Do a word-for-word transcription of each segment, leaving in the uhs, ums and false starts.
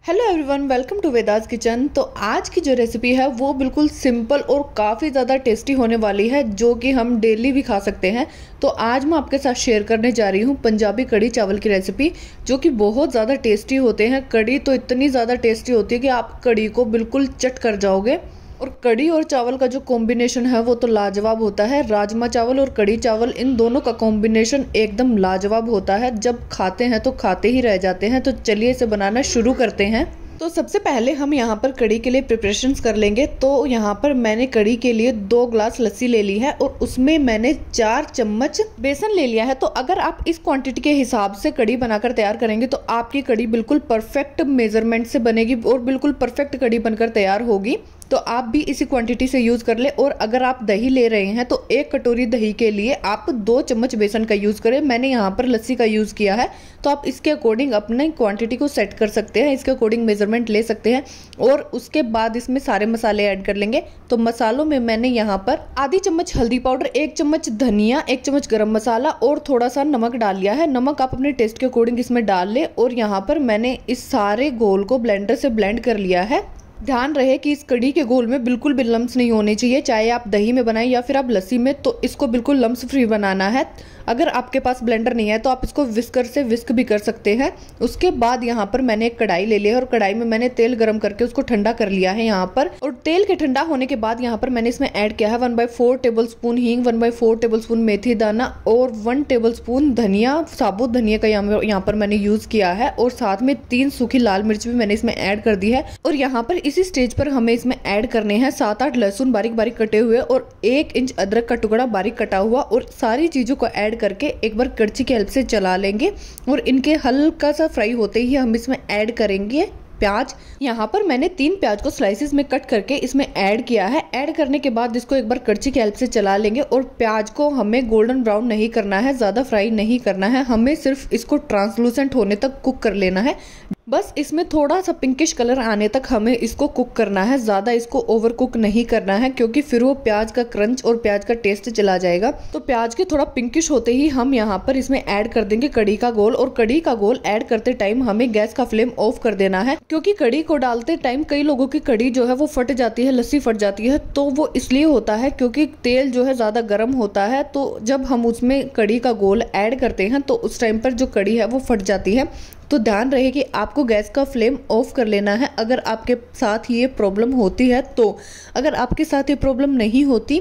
Hello everyone, welcome to Veda's kitchen. तो आज की जो रेसिपी है वो बिल्कुल सिंपल और काफ़ी ज़्यादा टेस्टी होने वाली है, जो कि हम डेली भी खा सकते हैं। तो आज मैं आपके साथ शेयर करने जा रही हूँ पंजाबी कड़ी चावल की रेसिपी, जो कि बहुत ज़्यादा टेस्टी होते हैं। कड़ी तो इतनी ज़्यादा टेस्टी होती है कि आप कड़ी को बिल्कुल चट कर जाओगे। और कड़ी और चावल का जो कॉम्बिनेशन है वो तो लाजवाब होता है। राजमा चावल और कड़ी चावल, इन दोनों का कॉम्बिनेशन एकदम लाजवाब होता है। जब खाते हैं तो खाते ही रह जाते हैं। तो चलिए इसे बनाना शुरू करते हैं। तो सबसे पहले हम यहाँ पर कड़ी के लिए प्रिपरेशंस कर लेंगे। तो यहाँ पर मैंने कड़ी के लिए दो ग्लास लस्सी ले ली है और उसमें मैंने चार चम्मच बेसन ले लिया है। तो अगर आप इस क्वांटिटी के हिसाब से कड़ी बनाकर तैयार करेंगे तो आपकी कड़ी बिल्कुल परफेक्ट मेजरमेंट से बनेगी और बिल्कुल परफेक्ट कड़ी बनकर तैयार होगी। तो आप भी इसी क्वांटिटी से यूज़ कर ले। और अगर आप दही ले रहे हैं तो एक कटोरी दही के लिए आप दो चम्मच बेसन का यूज़ करें। मैंने यहाँ पर लस्सी का यूज़ किया है, तो आप इसके अकॉर्डिंग अपने क्वांटिटी को सेट कर सकते हैं, इसके अकॉर्डिंग मेजरमेंट ले सकते हैं। और उसके बाद इसमें सारे मसाले ऐड कर लेंगे। तो मसालों में मैंने यहाँ पर आधी चम्मच हल्दी पाउडर, एक चम्मच धनिया, एक चम्मच गरम मसाला और थोड़ा सा नमक डाल लिया है। नमक आप अपने टेस्ट के अकॉर्डिंग इसमें डाल ले। और यहाँ पर मैंने इस सारे घोल को ब्लेंडर से ब्लेंड कर लिया है। ध्यान रहे कि इस कड़ी के घोल में बिल्कुल भी लम्स नहीं होने चाहिए, चाहे आप दही में बनाएं या फिर आप लस्सी में। तो इसको बिल्कुल लम्स फ्री बनाना है। अगर आपके पास ब्लेंडर नहीं है तो आप इसको विस्कर से विस्क भी कर सकते हैं। उसके बाद यहाँ पर मैंने एक कढ़ाई ले लिया है और कढ़ाई में मैंने तेल गरम करके उसको ठंडा कर लिया है यहाँ पर। और तेल के ठंडा होने के बाद यहाँ पर मैंने इसमें ऐड किया है one by four tablespoon हींग, one by four tablespoon मेथी दाना और वन टेबल स्पून धनिया, साबुत धनिया का यहाँ पर मैंने यूज किया है। और साथ में तीन सूखी लाल मिर्च भी मैंने इसमें ऐड कर दी है। और यहाँ पर इसी स्टेज पर हमें इसमें ऐड करने हैं सात आठ लहसुन बारीक बारीक कटे हुए और एक इंच अदरक का टुकड़ा बारीक कटा हुआ। और सारी चीजों को ऐड करके एक बार कड़छी की हेल्प से चला लेंगे। और इनके हल्का सा फ्राई होते ही हम इसमें ऐड करेंगे प्याज। यहाँ पर मैंने तीन प्याज को स्लाइसिस में कट करके इसमें ऐड किया है। ऐड करने के बाद इसको एक बार कड़छी की हेल्प से चला लेंगे। और प्याज को हमें गोल्डन ब्राउन नहीं करना है, ज्यादा फ्राई नहीं करना है, हमें सिर्फ इसको ट्रांसलूसेंट होने तक कुक कर लेना है। बस इसमें थोड़ा सा पिंकिश कलर आने तक हमें इसको कुक करना है, ज्यादा इसको ओवर कुक नहीं करना है, क्योंकि फिर वो प्याज का क्रंच और प्याज का टेस्ट चला जाएगा। तो प्याज के थोड़ा पिंकिश होते ही हम यहाँ पर इसमें ऐड कर देंगे कड़ी का घोल। और कड़ी का घोल ऐड करते टाइम हमें गैस का फ्लेम ऑफ कर देना है, क्योंकि कड़ी को डालते टाइम कई लोगों की कड़ी जो है वो फट जाती है, लस्सी फट जाती है। तो वो इसलिए होता है क्योंकि तेल जो है ज्यादा गर्म होता है। तो जब हम उसमें कड़ी का घोल ऐड करते हैं तो उस टाइम पर जो कड़ी है वो फट जाती है। तो ध्यान रहे कि आपको गैस का फ्लेम ऑफ कर लेना है अगर आपके साथ ये प्रॉब्लम होती है तो। अगर आपके साथ ये प्रॉब्लम नहीं होती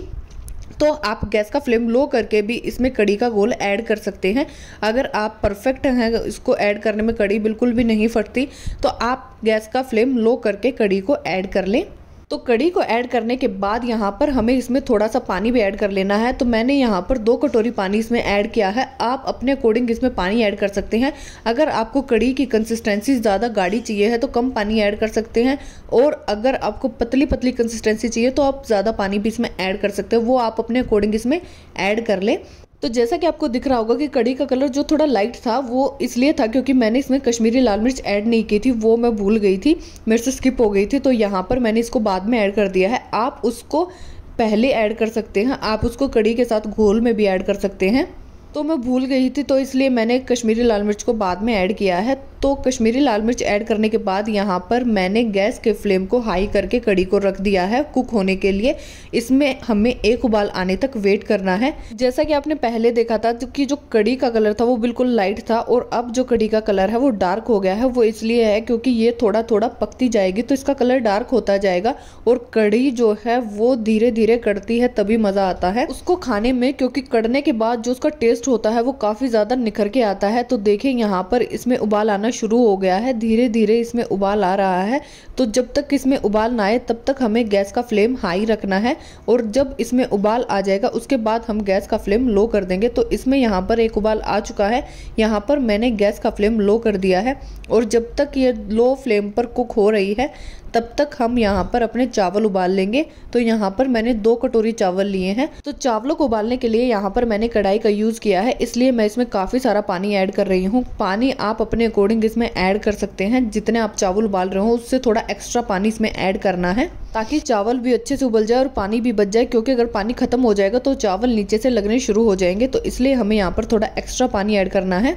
तो आप गैस का फ्लेम लो करके भी इसमें कड़ी का घोल ऐड कर सकते हैं। अगर आप परफेक्ट हैं इसको ऐड करने में, कड़ी बिल्कुल भी नहीं फटती, तो आप गैस का फ्लेम लो करके कड़ी को ऐड कर लें। तो कड़ी को ऐड करने के बाद यहाँ पर हमें इसमें थोड़ा सा पानी भी ऐड कर लेना है। तो मैंने यहाँ पर दो कटोरी पानी इसमें ऐड किया है। आप अपने अकॉर्डिंग इसमें पानी ऐड कर सकते हैं। अगर आपको कड़ी की कंसिस्टेंसी ज़्यादा गाढ़ी चाहिए है तो कम पानी ऐड कर सकते हैं। और अगर आपको पतली पतली कंसिस्टेंसी चाहिए तो आप ज़्यादा पानी भी इसमें ऐड कर सकते हैं, वो आप अपने अकॉर्डिंग इसमें ऐड कर लें। तो जैसा कि आपको दिख रहा होगा कि कड़ी का कलर जो थोड़ा लाइट था वो इसलिए था क्योंकि मैंने इसमें कश्मीरी लाल मिर्च ऐड नहीं की थी, वो मैं भूल गई थी, मेरे से स्किप हो गई थी। तो यहाँ पर मैंने इसको बाद में ऐड कर दिया है। आप उसको पहले ऐड कर सकते हैं, आप उसको कड़ी के साथ घोल में भी ऐड कर सकते हैं। तो मैं भूल गई थी तो इसलिए मैंने कश्मीरी लाल मिर्च को बाद में ऐड किया है। तो कश्मीरी लाल मिर्च ऐड करने के बाद यहाँ पर मैंने गैस के फ्लेम को हाई करके कड़ी को रख दिया है कुक होने के लिए। इसमें हमें एक उबाल आने तक वेट करना है। जैसा कि आपने पहले देखा था कि जो कड़ी का कलर था वो बिल्कुल लाइट था और अब जो कड़ी का कलर है वो डार्क हो गया है। वो इसलिए है क्योंकि ये थोड़ा थोड़ा पकती जाएगी तो इसका कलर डार्क होता जाएगा। और कड़ी जो है वो धीरे धीरे कड़ती है, तभी मजा आता है उसको खाने में, क्योंकि कड़ने के बाद जो उसका टेस्ट होता है वो काफी ज्यादा निखर के आता है। तो देखें यहाँ पर इसमें उबाल आना शुरू हो गया है, धीरे धीरे इसमें उबाल आ रहा है। तो जब तक इसमें उबाल ना आए तब तक हमें गैस का फ्लेम हाई रखना है। और जब इसमें उबाल आ जाएगा उसके बाद हम गैस का फ्लेम लो कर देंगे। तो इसमें यहाँ पर एक उबाल आ चुका है, यहाँ पर मैंने गैस का फ्लेम लो कर दिया है। और जब तक ये लो फ्लेम पर कुक हो रही है तब तक हम यहाँ पर अपने चावल उबाल लेंगे। तो यहाँ पर मैंने दो कटोरी चावल लिए हैं। तो चावलों को उबालने के लिए यहाँ पर मैंने कढ़ाई का यूज किया है, इसलिए मैं इसमें काफी सारा पानी ऐड कर रही हूँ। पानी आप अपने अकॉर्डिंग इसमें ऐड कर सकते हैं, जितने आप चावल उबाल रहे हो उससे थोड़ा एक्स्ट्रा पानी इसमें ऐड करना है, ताकि चावल भी अच्छे से उबल जाए और पानी भी बच जाए। क्योंकि अगर पानी खत्म हो जाएगा तो चावल नीचे से लगने शुरू हो जाएंगे। तो इसलिए हमें यहाँ पर थोड़ा एक्स्ट्रा पानी ऐड करना है।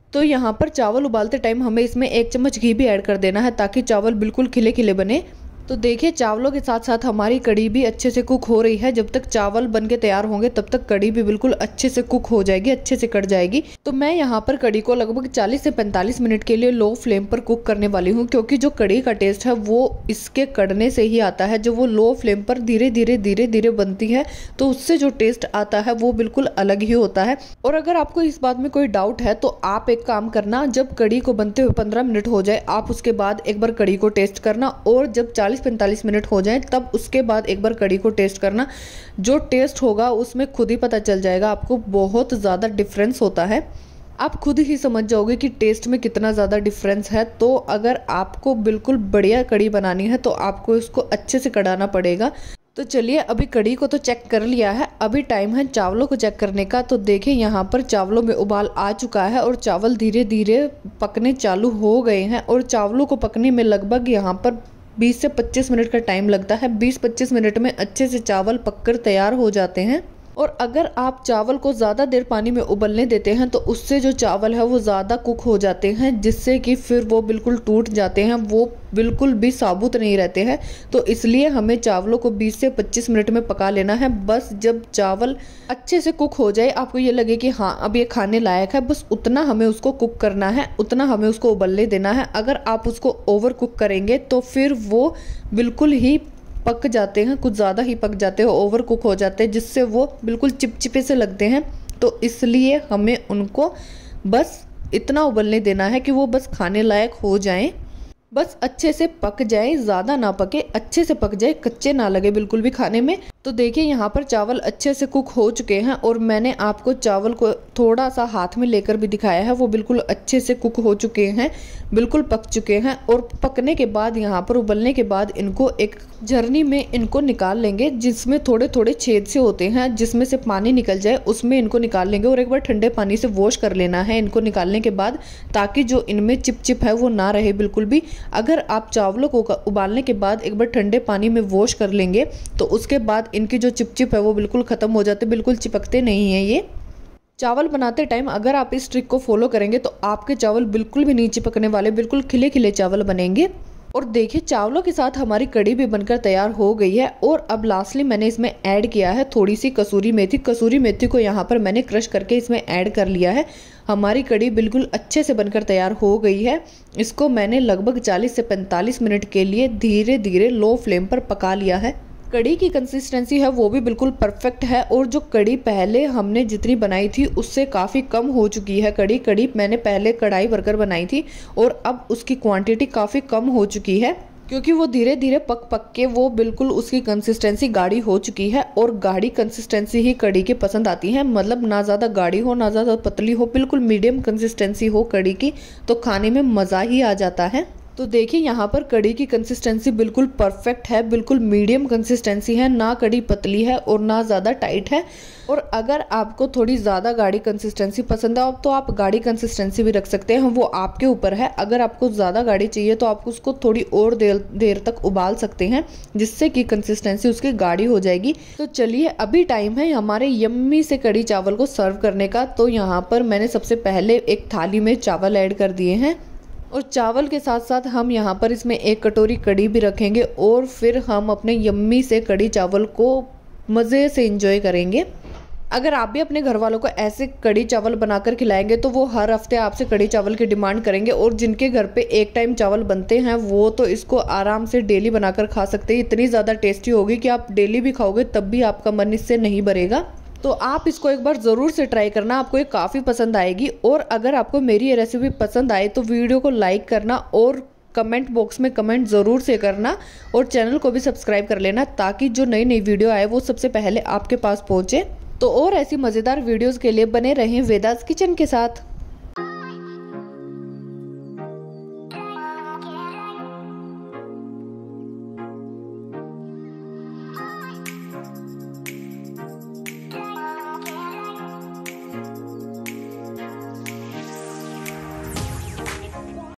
तो यहाँ पर चावल उबालते टाइम हमें इसमें एक चम्मच घी भी ऐड कर देना है ताकि चावल बिल्कुल खिले खिले बने। तो देखिए चावलों के साथ साथ हमारी कढ़ी भी अच्छे से कुक हो रही है। जब तक चावल बन के तैयार होंगे तब तक कढ़ी भी बिल्कुल अच्छे से कुक हो जाएगी, अच्छे से कट जाएगी। तो मैं यहाँ पर कढ़ी को लगभग चालीस से पैंतालीस मिनट के लिए लो फ्लेम पर कुक करने वाली हूँ, क्योंकि जो कढ़ी का टेस्ट है वो इसके कड़ने से ही आता है। जो वो लो फ्लेम पर धीरे धीरे धीरे धीरे बनती है तो उससे जो टेस्ट आता है वो बिल्कुल अलग ही होता है। और अगर आपको इस बात में कोई डाउट है तो आप एक काम करना, जब कढ़ी को बनते हुए पंद्रह मिनट हो जाए आप उसके बाद एक बार कढ़ी को टेस्ट करना, और जब चालीस पैंतालीस मिनट हो जाए तब उसके बाद एक बार कढ़ी को टेस्ट करना। जो टेस्ट होगा उसमें खुद ही पता चल जाएगा आपको, बहुत ज़्यादा डिफरेंस होता है। आप खुद ही समझ जाओगे कि टेस्ट में कितना ज़्यादा डिफरेंस है। तो अगर आपको बिल्कुल बढ़िया कढ़ी बनानी है तो आपको इसको अच्छे से कढ़ाना पड़ेगा। तो चलिए अभी कढ़ी को तो चेक कर लिया है, अभी टाइम है चावलों को चेक करने का। तो देखिए यहाँ पर चावलों में उबाल आ चुका है और चावल धीरे धीरे पकने चालू हो गए हैं। और चावलों को पकने में लगभग यहाँ पर बीस से पच्चीस मिनट का टाइम लगता है। बीस पच्चीस मिनट में अच्छे से चावल पककर तैयार हो जाते हैं। और अगर आप चावल को ज़्यादा देर पानी में उबलने देते हैं तो उससे जो चावल है वो ज़्यादा कुक हो जाते हैं, जिससे कि फिर वो बिल्कुल टूट जाते हैं, वो बिल्कुल भी साबुत नहीं रहते हैं। तो इसलिए हमें चावलों को बीस से पच्चीस मिनट में पका लेना है। बस जब चावल अच्छे से कुक हो जाए, आपको ये लगे कि हाँ अब ये खाने लायक है, बस उतना हमें उसको कुक करना है, उतना हमें उसको उबलने देना है। अगर आप उसको ओवर कुक करेंगे तो फिर वो बिल्कुल ही पक जाते हैं, कुछ ज़्यादा ही पक जाते हैं, ओवर कुक हो जाते हैं, जिससे वो बिल्कुल चिपचिपे से लगते हैं। तो इसलिए हमें उनको बस इतना उबलने देना है कि वो बस खाने लायक हो जाएं, बस अच्छे से पक जाए, ज़्यादा ना पके, अच्छे से पक जाए, कच्चे ना लगे बिल्कुल भी खाने में। तो देखिए यहाँ पर चावल अच्छे से कुक हो चुके हैं और मैंने आपको चावल को थोड़ा सा हाथ में लेकर भी दिखाया है, वो बिल्कुल अच्छे से कुक हो चुके हैं, बिल्कुल पक चुके हैं। और पकने के बाद यहाँ पर उबलने के बाद इनको एक झरनी में इनको निकाल लेंगे, जिसमें थोड़े थोड़े छेद से होते हैं, जिसमें से पानी निकल जाए उसमें इनको निकाल लेंगे। और एक बार ठंडे पानी से वॉश कर लेना है इनको निकालने के बाद, ताकि जो इनमें चिपचिप है वो ना रहे बिल्कुल भी। अगर आप चावलों को उबालने के बाद एक बार ठंडे पानी में वॉश कर लेंगे तो उसके बाद इनकी जो चिपचिप है वो बिल्कुल ख़त्म हो जाते, बिल्कुल चिपकते नहीं हैं। ये चावल बनाते टाइम अगर आप इस ट्रिक को फॉलो करेंगे तो आपके चावल बिल्कुल भी नहीं चिपकने वाले, बिल्कुल खिले खिले चावल बनेंगे। और देखिए चावलों के साथ हमारी कढ़ी भी बनकर तैयार हो गई है। और अब लास्टली मैंने इसमें ऐड किया है थोड़ी सी कसूरी मेथी। कसूरी मेथी को यहाँ पर मैंने क्रश करके इसमें ऐड कर लिया है। हमारी कढ़ी बिल्कुल अच्छे से बनकर तैयार हो गई है। इसको मैंने लगभग चालीस से पैंतालीस मिनट के लिए धीरे धीरे लो फ्लेम पर पका लिया है। कढ़ी की कंसिस्टेंसी है वो भी बिल्कुल परफेक्ट है, और जो कढ़ी पहले हमने जितनी बनाई थी उससे काफ़ी कम हो चुकी है। कढ़ी कढ़ी मैंने पहले कढ़ाई भरकर बनाई थी और अब उसकी क्वांटिटी काफ़ी कम हो चुकी है, क्योंकि वो धीरे धीरे पक पक के वो बिल्कुल उसकी कंसिस्टेंसी गाढ़ी हो चुकी है। और गाढ़ी कंसिस्टेंसी ही कढ़ी की पसंद आती है, मतलब ना ज़्यादा गाढ़ी हो ना ज़्यादा पतली हो, बिल्कुल मीडियम कंसिस्टेंसी हो कढ़ी की, तो खाने में मज़ा ही आ जाता है। तो देखिए यहाँ पर कढ़ी की कंसिस्टेंसी बिल्कुल परफेक्ट है, बिल्कुल मीडियम कंसिस्टेंसी है, ना कढ़ी पतली है और ना ज़्यादा टाइट है। और अगर आपको थोड़ी ज़्यादा गाढ़ी कंसिस्टेंसी पसंद है तो आप गाढ़ी कंसिस्टेंसी भी रख सकते हैं, वो आपके ऊपर है। अगर आपको ज़्यादा गाढ़ी चाहिए तो आप उसको थोड़ी और देर देर तक उबाल सकते हैं, जिससे कि कंसिस्टेंसी उसकी गाढ़ी हो जाएगी। तो चलिए अभी टाइम है हमारे यम्मी से कढ़ी चावल को सर्व करने का। तो यहाँ पर मैंने सबसे पहले एक थाली में चावल ऐड कर दिए हैं, और चावल के साथ साथ हम यहाँ पर इसमें एक कटोरी कढ़ी भी रखेंगे, और फिर हम अपने यम्मी से कढ़ी चावल को मज़े से एंजॉय करेंगे। अगर आप भी अपने घर वालों को ऐसे कढ़ी चावल बनाकर खिलाएंगे तो वो हर हफ्ते आपसे कढ़ी चावल की डिमांड करेंगे। और जिनके घर पे एक टाइम चावल बनते हैं वो तो इसको आराम से डेली बनाकर खा सकते हैं। इतनी ज़्यादा टेस्टी होगी कि आप डेली भी खाओगे तब भी आपका मन इससे नहीं भरेगा। तो आप इसको एक बार ज़रूर से ट्राई करना, आपको ये काफ़ी पसंद आएगी। और अगर आपको मेरी ये रेसिपी पसंद आए तो वीडियो को लाइक करना और कमेंट बॉक्स में कमेंट ज़रूर से करना, और चैनल को भी सब्सक्राइब कर लेना, ताकि जो नई नई वीडियो आए वो सबसे पहले आपके पास पहुँचे। तो और ऐसी मज़ेदार वीडियोज़ के लिए बने रहें वेदास किचन के साथ।